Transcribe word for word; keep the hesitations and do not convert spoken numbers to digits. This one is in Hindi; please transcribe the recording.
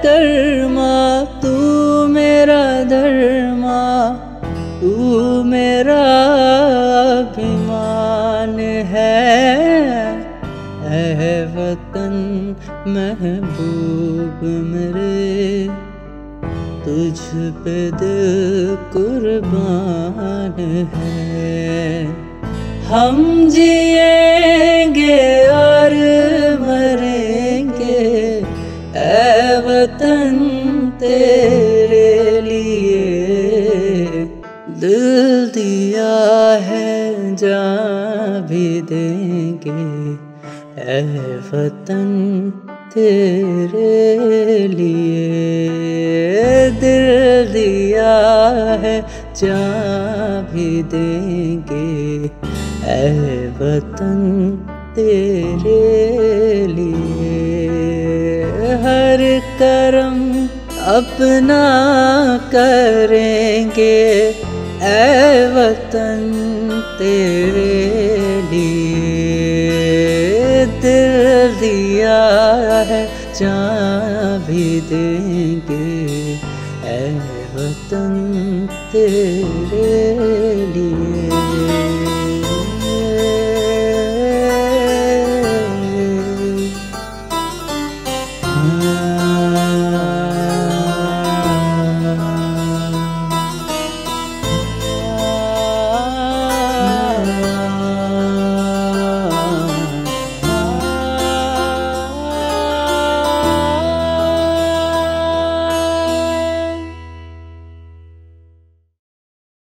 कर्मा तू मेरा धर्मा, तू मेरा अभिमान है। ऐ वतन महबूब मेरे, तुझ पे दिल कुर्बान है। हम जिएंगे और मरेंगे ऐ वतन तेरे लिए। दिल दिया है जान भी देंगे ऐ वतन तेरे लिए। दिल दिया है जान भी देंगे ऐ वतन तेरे लिए। हर करम अपना करेंगे ऐ वतन तेरे लिए। दिल दिया है जान भी देंगे ऐ वतन तेरे